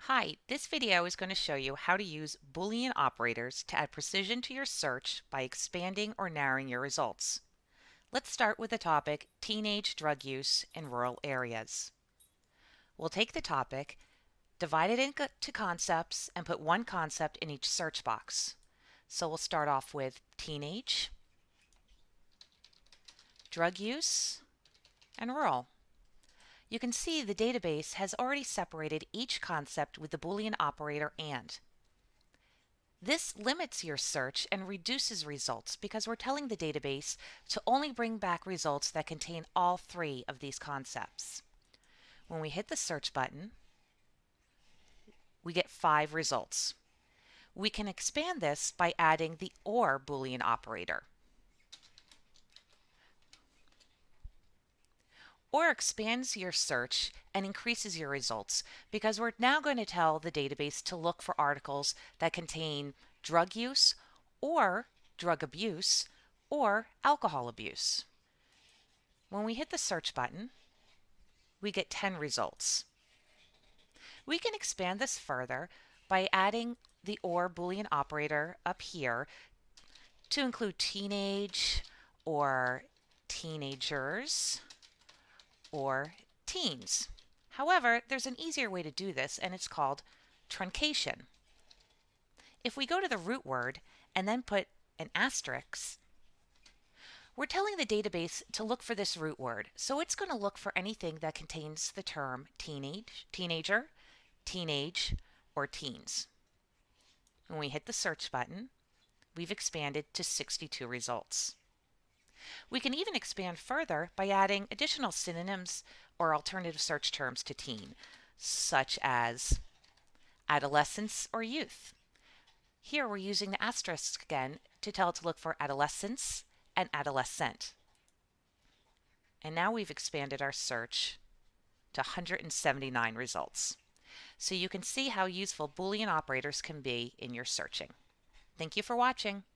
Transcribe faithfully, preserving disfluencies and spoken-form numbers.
Hi, this video is going to show you how to use Boolean operators to add precision to your search by expanding or narrowing your results. Let's start with the topic teenage drug use in rural areas. We'll take the topic, divide it into concepts, and put one concept in each search box. So we'll start off with teenage, drug use, and rural. You can see the database has already separated each concept with the Boolean operator AND. This limits your search and reduces results because we're telling the database to only bring back results that contain all three of these concepts. When we hit the search button, we get five results. We can expand this by adding the OR Boolean operator. OR expands your search and increases your results because we're now going to tell the database to look for articles that contain drug use or drug abuse or alcohol abuse. When we hit the search button, we get ten results. We can expand this further by adding the OR Boolean operator up here to include teenage or teenagers or teens. However, there's an easier way to do this, and it's called truncation. If we go to the root word and then put an asterisk, we're telling the database to look for this root word. So it's going to look for anything that contains the term teenage, teenager, teenage, or teens. When we hit the search button, we've expanded to sixty-two results. We can even expand further by adding additional synonyms or alternative search terms to teen, such as adolescence or youth. Here we're using the asterisk again to tell it to look for adolescence and adolescent. And now we've expanded our search to one hundred seventy-nine results. So you can see how useful Boolean operators can be in your searching. Thank you for watching.